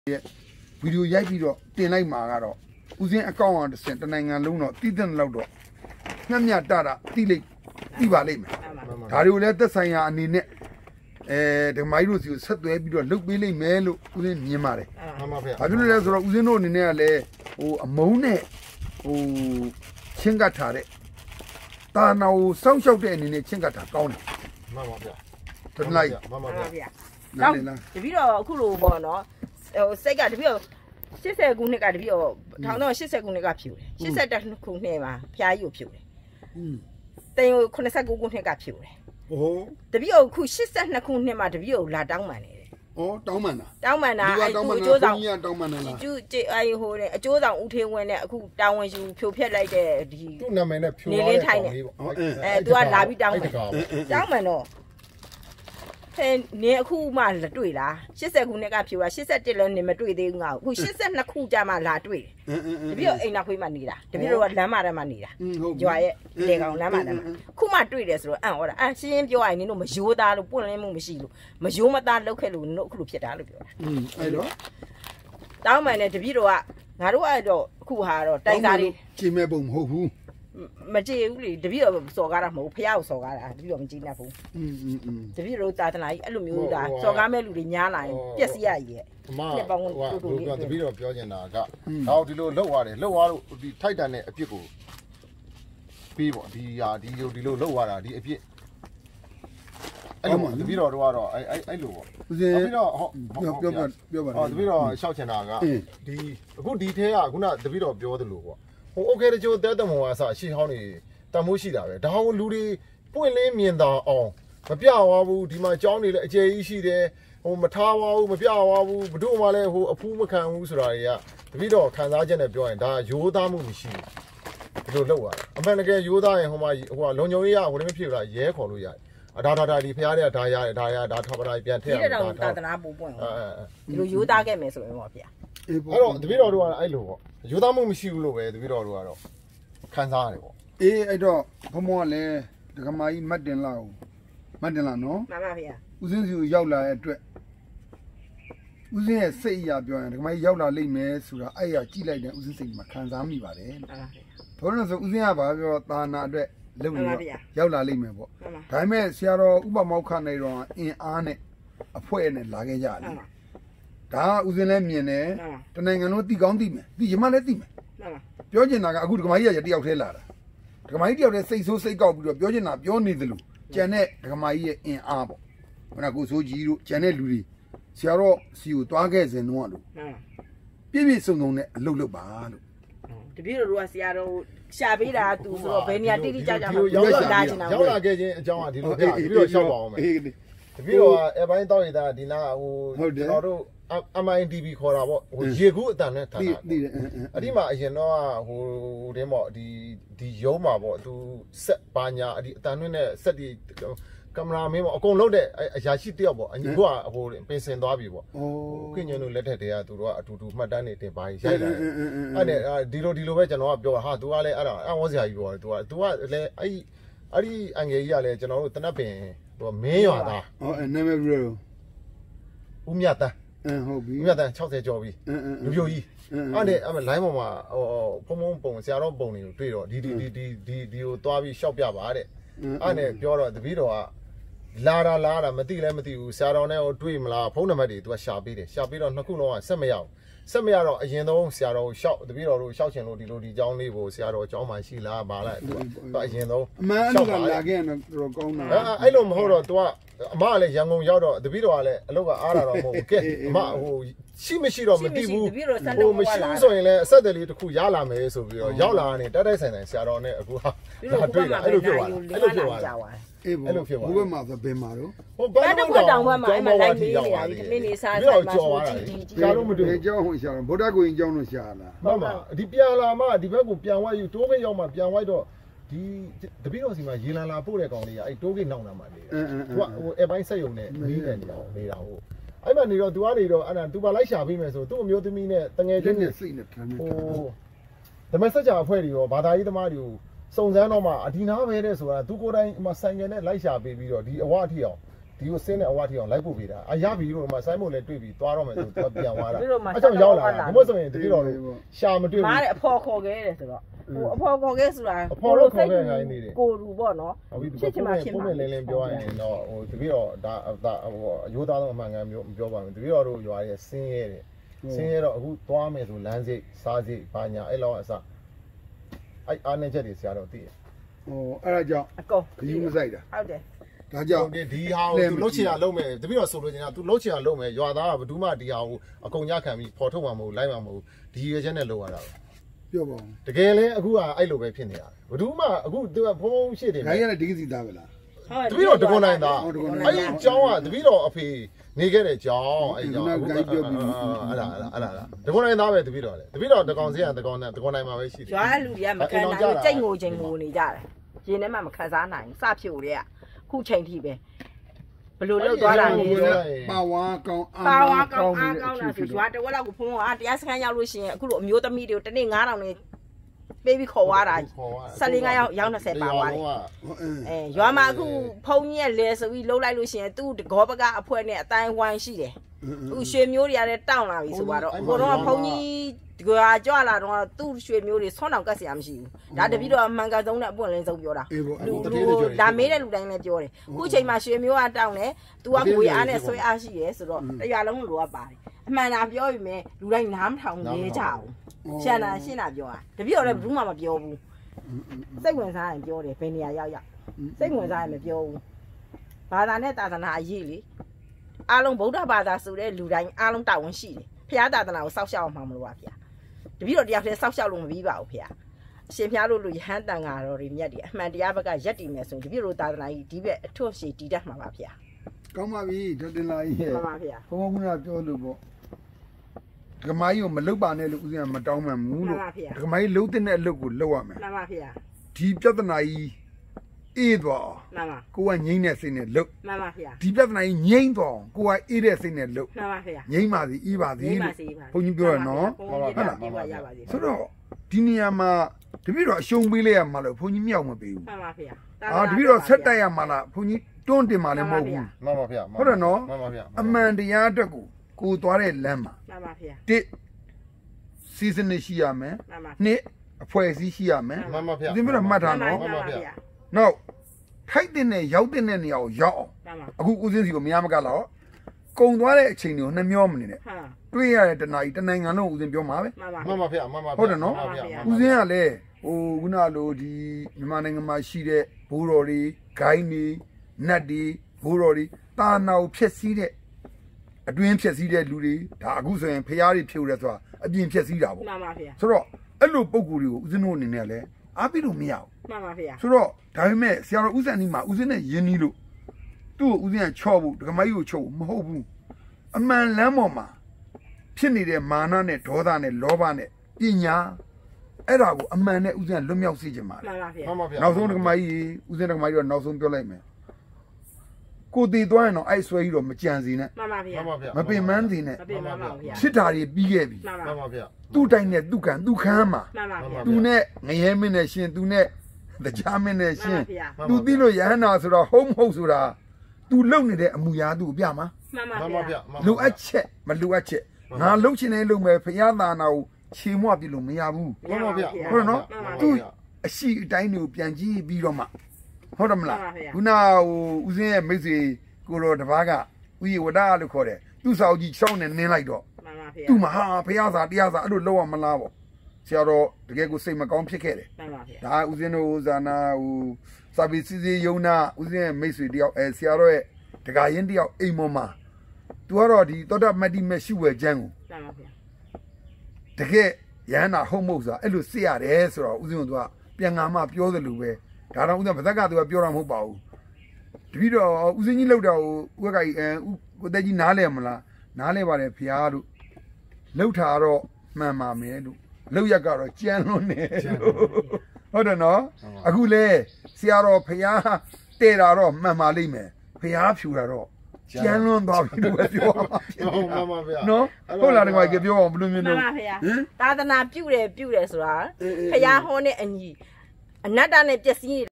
ဗီဒီယိုရိုက်ပြီးတော့တင်လိုက်မှာကတော့ဦးစင်းအကောင့်အောင်တစ်စင်တနိုင်ငံလုံးတော့တည်တဲ့လောက်တော့ညံ့ညတာတိပါလိမ့်မယ်ဒါတွေကိုလည်းသက်ဆိုင်ရာအနေနဲ့ဒမိုင်းတို့စီကိုဆက်သွဲပြီးတော့လုတ်ပေးလိမ့်မယ်လို့ဦးစင်းမြင်ပါတယ်မှန်ပါဗျာဘာဖြစ်လို့လဲဆိုတော့ဦးစင်းတို့အနေနဲ့ကလည်းအမုန်းနဲ့ချင်းကတ်ထားတဲ့တာနာကိုစောင့်ရှောက်တဲ့အနေနဲ့ချင်းကတ်ထားကောင်းတယ်မှန်ပါဗျာတလိုက်မှန်ပါဗျာနောက်တပည့်တော်အခုလိုပေါ့နော်စိတ်ကတပည့်တော်80ခုနှစ်ကတပည့်တော်1980ခုနှစ်ကဖြူတယ်82ခုနှစ်မှာဖျားကြီးကိုဖြူတယ်တင်ကို89ခုနှစ်ကဖြူတယ်တပည့်တော်ခု82ခုနှစ်မှာတပည့်တော်လာတောင်းပန်နေတယ်တောင်းပန်တာအကျိုးဆောင်တောင်းပန်လားကျူဟိုအကျိုးဆောင်ဦးထေးဝင်းနဲ့အခုတာဝန်ယူဖြိုဖျက်လိုက်တဲ့ဒီသူ့နာမည်နဲ့ဖြိုလိုက်တဲ့ကောင်လေးပေါ့သူကလာပြီးတောင်းပန်တော့နေအခုမှလာတွေ့လား80ခုနှစ်ကဖြူတာ81လည်းနေမတွေ့သေးဘူးငါအခု82ခုကြာမှလာတွေ့တယ်တပည့်တော်အိမ်နောက်ခွေးမှနေတာတပည့်တော်ကလမ်းမထဲမှာနေတာကြွာရဲ့လေကောင်လမ်းမထဲမှာခုမှတွေ့တယ်ဆိုတော့ဟောတာရှင်းပြောရရင်နင်တို့မယိုးသားလို့ပွင့်လင်းမှုမရှိလို့မယိုးမသားလောက်ခဲ့လို့နင်တို့အခုလိုဖြစ်တာလို့ပြောတာအဲ့တော့တောင်းပန်တယ်တပည့်တော်ကငါတို့အဲ့တော့အခုဟာတော့တိုင်းသားလေးချိန်မဲ့ပုံမဟုတ်ဘူးမကြည့်ဘူးလေတပည့်တော်စော်ကားတာမဟုတ်ဖះကိုစော်ကားတာတပည့်တော်မကြည့်နဲ့ဘူးတပည့်တော်သာသနာကြီးအဲ့လိုမျိုးဒါစော်ကားမဲ့လူတွေညားလာရင်ပြက်စီရကြီးရဲ့အမဟိုတပည့်တော်ပြောချင်တာကတော့ဒီလိုလှုပ်ရတယ်လှုပ်သွားလို့ဒီထိုက်တန်တဲ့အပြစ်ကိုပြီးပေါ့ဒီလိုလှုပ်သွားတာဒီအပြစ်အဲ့လိုတပည့်တော်တို့ကတော့အဲ့လိုပေါ့တပည့်တော်ပြောပါတပည့်တော်ရှောက်ချင်တာကဒီအခုဒီထဲကခုနတပည့်တော်ပြောသလိုပေါ့โอเคတချို့တဲတမောအစအရှိဟောင်းနေတမိုးရှိတာပဲဒါဟိုလူတွေပွင့်လင်းမြင်သာအောင်မပြသွားဘူးဒီမှာကြောင်းနေလဲအကျယ်ကြီးရှိတယ်ဟိုမထားသွားဘူးမပြသွားဘူးဘတို့မှလည်းဟိုအဖူးမခံဘူးဆိုတာတွေကတပိတော့ခံစားချက်နဲ့ပြောရင်ဒါရိုးသားမှုမရှိဘူးဒီလိုလုပ်ရတာအမှန်တကယ်ရိုးသားရင်ဟိုလုံညုံရေးရဟိုလည်းမဖြစ်ဘူးလားရဲခေါ်လို့ရတယ်ဒါဒီဖျားတွေကဒါရတယ်ဒါထောက်ပတာပြန်ထည့်ရတာသာသနာပူပွင့်ဒီလိုရိုးသားခဲ့မယ်ဆိုရင်ပေါ့ဗျာအဲ့တော့တပိတော်တို့ကအဲ့လိုပေါ့ရိုးသားမှုမရှိဘူးလို့ပဲတပိတော်တို့ကတော့ခံစားရတယ်ပေါ့အဲ့တော့ဘုံမောကလည်းဒကမာကြီးမတ်တင်လာနော်မှန်ပါဗျာဦးစင်းစီကိုရောက်လာတဲ့အတွက်ဦးစင်းရဲ့စိတ်အရာပြောရင်ဒကမာကြီးရောက်လာလိမ့်မယ်ဆိုတာအဲ့ရကြည့်လိုက်တဲ့ဦးစင်းစိတ်မှာခံစားမိပါတယ်မှန်ပါဗျာဘာလို့လဲဆိုဦးစင်းကဘာပြောသာနာအတွက်လုံနေရောက်လာလိမ့်မယ်ပေါ့ဒါပေမဲ့ဆရာတော်ဥပမောက္ခနေတော့အင်အားနဲ့အဖွဲ့နဲ့လာခဲ့ကြတယ်ဒါကဦးစင်းလည်းမြင်တယ်တနိုင်ငံလုံးတိကောင်းတိမယ်ဒီရမလည်းတိမယ်ပြောချင်တာကအခုဒကမာကြီးကတယောက်တည်းလာတာဒကမာကြီးတယောက်တည်းစိတ်ဆိုးစိတ်ကောက်ပြီးတော့ပြောချင်တာပြောနေသလိုကျန်တဲ့ဒကမာကြီးရဲ့အင်အားပေါ့ခဏကိုစိုးကြီးတို့ကျန်တဲ့လူတွေဆရာတော်စီကိုတွားခဲ့စဉ်တော့လို့ပြည့်စုံနဲ့အလုပ်လုပ်ပါလို့တပည့်တော်ကဆရာတော်ရှာပေးတာသူဆိုတော့ဘယ်နေရာတိတိကျကျမှရောက်လာခဲ့ခြင်းအကြောင်းကဒီလိုပြတပည့်တော်ရှောက်ပါအောင်မယ်တပည့်တော်ကအဲပိုင်းတောက်ရတာဒီနာဟိုကျွန်တော်တို့MINTV ခေါ်တာပေါ့ဟိုရေကူးအတန်နဲ့ထားတာအဲ့ဒီမှာအရင်တော့ဟိုတင်းပေါ့ဒီရုံးမှာပေါ့သူဆက်ပါညာအဲ့ဒီအတန်နဲ့ဆက်ဒီကင်မရာမင်းပေါ့အကုန်လုံးတဲ့အရာရှိတယောက်ပေါ့အခုကဟိုပင်စင်သွားပြီပေါ့ခင်ညွန်းတို့လက်ထက်တည်းကသူတို့ကအတူတူမှတ်တမ်းနေတင်ပါရိုက်လာအဲ့ဒါဒီလိုပဲကျွန်တော်ကပြောဟာသူကလည်းအဲ့ဒါအဝန်းစရာကြီးပေါ့သူကလည်းအဲ့ဒီအငယ်ကြီးကလည်းကျွန်တော်တို့တနက်ပင်ဟိုမင်းရွာသားနာမည်ဘယ်လိုဦးမြတ်တန်းဟုတ်ပြီမြတ်တန်း60ကျော်ပြီလူပြိုကြီးအဲ့လိုင်းပေါ်မှာဟိုဖုံပုံဆရာတော်ပုံတွေကိုတွေ့တော့ဒီကိုသွားပြီးရှောက်ပြပါတဲ့အဲ့နဲ့ပြောတော့တပည့်တော်ကလာတာမသိလည်းမသိဘူးဆရာတော်နဲ့တွေ့မလားဖုန်းနံပါတ်တွေသူကရှာပေးတယ်ရှာပေးတော့နှစ်ခုလုံးကဆက်မရတော့အရင်ဆုံးဆရာတော်ကိုရှောက်တပည့်တော်တို့ရှောက်ချင်လို့ဒီလိုဒီเจ้าလေးကိုဆရာတော်เจ้าမှရှိလားပါလားသူကအရင်ဆုံးအမှန်အဲ့လိုလာခဲ့တော့တော်ကောင်းတာအဲ့လိုမဟုတ်တော့သူကအမကလည်းရန်ကုန်ရောက်တော့တပည့်တော်ကလည်းအလုပ်ကအားတာတော့မဟုတ်ဘူးကဲအမဟိုရှိမရှိတော့မသိဘူးဟိုမရှိဘူးဆိုရင်လည်းအဆက်တယ်လေးတစ်ခုရလာမယ်ဆိုပြီးတော့ရောက်လာနေတိုက်ဆိုင်ဆရာတော်နဲ့အခုဟာတွေ့လာအဲ့လိုပြောသွားအေးပေါ့အဲ့လိုဖြစ်သွားဘုဘမှာဆိုဘယ်မှာတော့ဟိုဘယ်တော့တောင်ဘက်မှာအဲ့မှာလိုက်ပြီးနေတာဒီနေ့နေစားစားမှာဆိုကြာလို့မတွေ့ကြောင်းဟိုရှာဗုဒ္ဓကိုရင်ကြောင်းလို့ရှာလာမှန်ပါဒီပြန်လာမှဒီဘက်ကိုပြန်ဝိုက်ယူတိုးဂိတ်ရောက်မှပြန်ဝိုက်တော့ဒီတပည့်တော်စီမှာရေလန်လာပို့တဲ့ကောင်လေးကအဲ့တိုးဂိတ်နောက်နာမှာနေတယ်သူကဟိုအပိုင်းဆက်ယုံနဲ့နီးတယ်နေတာဟိုအဲ့မှာနေတော့ तू ကနေတော့အဲ့ဒါ तू ပါလိုက်ရှာပေးမယ်ဆိုသူ့အမျိုးသမီးနဲ့တငယ်ချင်းနဲ့စိတ်နဲ့ခံနေဟိုဓမ္မစကြာအဖွဲ့တွေရောဘာသာရေးသမားတွေကိုစုံစမ်းတော့မှအဒီနာပဲတဲ့ဆိုတာ तू ကိုယ်တိုင်ဆိုင်ငယ်နဲ့လိုက်ရှာပေးပြီးတော့ဒီအဝအထိအောင်ဒီကိုစင်းတဲ့အဝါထီအောင်လိုက်ပို့ပေးတာအရပြီလို့မှဆိုင်းမို့လည်းတွေ့ပြီးသွားတော့မယ်ဆိုတော့ပြန်သွားတာအကြောင်းရောက်လာဒါမှမဟုတ်ဆိုရင်တတိတော်ရှာမတွေ့ဘူးမားတဲ့အဖော်ခေါ်ခဲ့တယ်ဆိုတော့ဟိုအဖော်ခေါ်ခဲ့ဆိုတာကိုလိုစိတ်ကိုလူပေါ့နော်ဖြစ်ချင်မှဖြစ်မှာလင်းလင်းပြောရရင်တော့ဟိုတတိတော်ဒါဟိုအယိုးသားဆုံးအမှန်ကန်မျိုးပြောပါမယ်တတိတော်တို့ရွာရဲ့စင်းရဲတယ်စင်းရဲတော့အခုသွားမယ်ဆိုလမ်းစိတ်စားစိတ်ဘာညာအဲ့လောက်အစအဲ့အားနေချက်တွေဆရာတော်သိတယ်ဟိုအဲ့ဒါကြောင့်အကုန်ခကြီးမဆိုင်တာဟုတ်တယ်ဒါကြောင့်ဒီဟာကိုသူလှုပ်ချင်တာလုပ်မယ်တပည့်တော်ဆိုလို့ချင်တာသူလှုပ်ချင်တာလုပ်မယ်ရွာသားကဘယ်သူမှဒီဟာကိုအကုန်ညခံပြီးပေါ်ထုတ်မှာမဟုတ်လိုက်မှာမဟုတ်ဒီရွေချက်နဲ့လုပ်ရတာပြောပါဦးတကယ်လဲအခုကအဲ့လိုပဲဖြစ်နေတာဘယ်သူမှအခုသူကဖုံးဖုံးရှိတယ်ခိုင်းရတဲ့ဒီကစီသားပဲလားတပည့်တော်တကွန်နိုင်သားအဲ့ဒီအကြောင်းကတပည့်တော်အဖေနေခဲ့တဲ့အကြောင်းအဲ့ကြောင့်အခုပြောပြီးအဲ့ဒါတကွန်နိုင်သားပဲတပည့်တော်လေတပည့်တော်တကောင်စင်းကတကောင်နဲ့တကွန်နိုင်မှာပဲရှိတယ်ရွာလူတွေကမခံနိုင်ကြိတ်ငိုချိန်ငိုနေကြတယ်ရင်ထဲမှာမခံစားနိုင်စဖြိုတွေကခုချိန်ထိပဲဘလို့လောက်သွားတာလဲပါဝါကောင်းအားကောင်းတာဆိုရွာတဝက်လောက်ကိုဖုံးကတရားစခန်းရောက်လို့ရှိရင်အခုလိုအမျိုးသမီးတွေကိုတနေ့9000နဲ့ပေးပြီးခေါ်သွားတာ15ရောက်20ပါသွားတယ်ရွာမှာအခုဖုံးကြီးရဲ့လဲဆိုပြီးလှုပ်လိုက်လို့ရှိရင်သူ့ဂောပကအဖွဲနဲ့အတိုင်းဝိုင်းရှိတယ်သူရွှေမျိုးတွေကလည်းတောင်းလာပြီဆိုတော့ဟိုတော့ဖုံးကြီးဒီကကြွလာတော့သူ့ရွှေမျိုးတွေဆွမ်းတောင်ကတ်စရာမရှိဘူးဒါတပည့်တော့အမှန်ကန်ဆုံးနဲ့အပွင့်လင်းဆုံးပြောတာဒါမေးတဲ့လူတိုင်းလည်းပြောတယ်ခုချိန်မှာရွှေမျိုးကတောင်းတယ်သူကငွေအားနဲ့ဆွဲအားရှိတယ်ဆိုတော့တရားလုံးလိုကပါတယ်အမှန်တာပြောပြီးမယ်လူတိုင်းနားမထောင်နေကြအောင်ရှန်တာရှင်းတာပြောတာတပည့်တော့လည်းဘူးမှမပြောဘူးစိတ်ဝင်စားရင်ပြောတယ်ဘယ်နေရာရောက်စိတ်ဝင်စားရင်မပြောဘူးဘာသာနဲ့သာသနာအရေးလေအားလုံးဗုဒ္ဓဘာသာဆိုတဲ့လူတိုင်းအားလုံးတာဝန်ရှိတယ်ဖျားသာသနာကိုစောက်ရှောက်အောင်မလို့ပါဗျာတပည့်တော်တရားထဲစောက်ရှောက်လို့မပြီးပါဘူးဗျာအရှင်ဖျားလို့လူရဟန်းတန်ဃာတော်တွေမြတ်တွေအမှန်တရားဘက်ကရက်တည်မယ်ဆိုရင်တပည့်တော်သာသနာကြီးဒီဘက်အထွတ်ရှည်တည်တတ်မှာပါဗျာကောင်းပါပြီဒေါက်တင်လာကြီးရဲ့မှန်ပါဗျာဘုန်းဘုန်းကပြောလို့ပေါ့ဒကမာကြီးကိုမလုတ်ပါနဲ့လို့ဦးဇင်းကမတောင်းမှန်ဘူးလို့ဒကမာကြီးလုတ်တဲ့အလုပ်ကိုလုပ်ရမယ်မှန်ပါဗျာဒီပြဿနာကြီးအေးသွားမှန်ပါကိုကငိမ့်တဲ့စိတ်နဲ့လုတ်မှန်ပါဗျာဒီပြဿနာကြီးငိမ့်သွားကိုကအေးတဲ့စိတ်နဲ့လုတ်မှန်ပါဗျာငိမ့်ပါစီအေးပါစီဘုန်းကြီးပြောရနော်ဟုတ်လားဆိုတော့ဒီနေရာမှာတပည့်တော်အရှုံးပေးလိုက်ရမှာလို့ဘုန်းကြီးမြောက်မပေးဘူးမှန်ပါဗျာတပည့်တော်ဆက်တိုက်ရမှာလားဘုန်းကြီးတွန်းတင်မှာလည်းမဟုတ်ဘူးမှန်ပါဗျာဟုတ်တယ်နော်မှန်ပါဗျာအမှန်တရားအတွက်ကိုသွားတဲ့လမ်းမှာမှန်ပါဗျာတစ်စီဇန်ရှိရမယ်နှစ်အဖွဲ့အစည်းရှိရမယ်မှန်ပါဗျာဒီမျိုးတော့မှတ်ထားနော်မှန်ပါဗျာနောက်ထိုက်တဲ့နဲ့ရောက်တဲ့နေရာကိုရောက်အောင်အခုဦးစင်းစီကိုမရမကလောက်ကုံသွားတဲ့အချိန်တွေကိုနှမျောမနေနဲ့တွေးရတဲ့တနာကြီးတနိုင်ငံလုံးဦးစင်းပြောမှာပဲမှန်ပါဗျာမှန်ပါဟုတ်တယ်နော်ဦးစင်းကလည်းဟိုခုနလိုဒီမြန်မာနိုင်ငံမှာရှိတဲ့ဘိုးတော်တွေဂိုင်းတွေနတ်တွေဘိုးတော်တွေတာနာကိုဖျက်ဆီးတဲ့အတွင်းဖျက်ဆီးတဲ့လူတွေဒါအခုဆိုရင်ဖျားတွေဖြို့ရဲဆိုတာအပြင်ဖျက်ဆီးတာပေါ့မှန်ပါဗျာဆိုတော့အဲ့လိုပုံကူတွေကိုဦးစင်းတို့အနေနဲ့လည်းအားပေးလို့မရဘူးမှန်ပါဗျာဆိုတော့ဒါပေမဲ့ဆရာတော်ဦးစံနီမှာဦးစင်းနဲ့ယဉ်နီးလို့သူ့ကိုဦးစင်းကချော့ဖို့ဒကမကြီးကိုချော့ဖို့မဟုတ်ဘူးအမှန်လမ်းပေါ်မှာဖြစ်နေတဲ့မာနနဲ့ဒေါသနဲ့လောဘနဲ့ပညာအဲ့ဒါကိုအမှန်နဲ့ဦးစင်းလွတ်မြောက်စေချင်ပါတယ်မှန်ပါဗျာနောက်ဆုံးဒကမကြီးဦးစင်းဒကမကြီးတော့နောက်ဆုံးပြောလိုက်မယ်ကိုတည်သွားရင်တော့အဲ့ဆွဲကြီးတော့မကြံစီနဲ့မှန်ပါဗျာမပင်မန်းစီနဲ့မပင်မန်းပါဗျာချစ်တာတွေပြီးခဲ့ပြီမှန်ပါဗျာသူ့တိုင်းနဲ့သူ့ခံသူ့ခမ်းမှာမှန်ပါဗျာသူနဲ့ငရဲမင်းနဲ့ရှင်သူနဲ့တရားမင်းနဲ့ရှင်သူသိလို့ယဟန္တာဆိုတော့ဟုတ်မဟုတ်ဆိုတာသူလုံနေတဲ့အမူအရာသူ့ကိုပြမှာမှန်ပါဗျာလိုအပ်ချက်မလိုအပ်ချက်ငါလှုပ်ချင်တဲ့လုံမဲ့ဖရာသာနာကိုခြေမွပြလို့မရဘူးမှန်ပါဗျာဟုတ်နော်သူအရှိအတိုင်းကိုပြန်ကြည့်ပြီးတော့မှဟုတ်တယ်မလားခုနဟိုဦးစင်းရဲ့မိတ်ဆွေကိုတော်တပားကဥယျဝဒလို့ခေါ်တယ်သူ့စာအုပ်ကြီး6နဲ့နင်းလိုက်တော့မှန်ပါဗျာသူ့မှာဟာဖရာသာတရားသာအဲ့လိုလောက်ရမလားပေါ့ဆရာတော်တကယ်ကိုစိတ်မကောင်းဖြစ်ခဲ့တယ်မှန်ပါဗျာဒါဦးစင်းတို့ဇာနာဟိုစာပေစီစီယုံနာဦးစင်းရဲ့မိတ်ဆွေတယောက်ဆရာတော်ရဲ့တကာရင်တယောက်အိမ်ပေါ်မှာသူကတော့ဒီသောတာမတ္တိမဲ့ရှုဝဲချမ်းကိုမှန်ပါဗျာတကယ်ရဟန္တာဟုတ်မဟုတ်ဆိုတာအဲ့လိုစစ်ရတယ်ဆိုတော့ဦးစင်းတို့ကပြန်ငါမှပြောသလိုပဲဒါတော့ဦးစင်းဗသက်ကသူကပြောတာမဟုတ်ပါဘူးတပည့်တော်ဦးစင်းကြီးလောက်တာကိုဦးကကြီးကိုတက်ကြီးနားလဲမလားနားလဲပါတယ်ဖျားတို့လောက်တာတော့မှန်ပါမယ်လို့လောက်ရက်ကတော့ကြမ်းလွန်းနေဟုတ်တယ်နော်အခုလေဆရာတော်ဖျားတဲ့တာတော့မှန်ပါလိမ့်မယ်ဖျားဖြူတာတော့ကျန်းလွန်းသွားပြီလို့ပြောပါမှန်ပါဗျာနော်ဟုတ်လားဒီမှာပြောအောင်ဘယ်လိုမျိုးလဲမှန်ပါဗျာသာသနာပြုတယ်ဆိုတာဖျားဟောနဲ့အညီအနတ္တနဲ့ပျက်စီး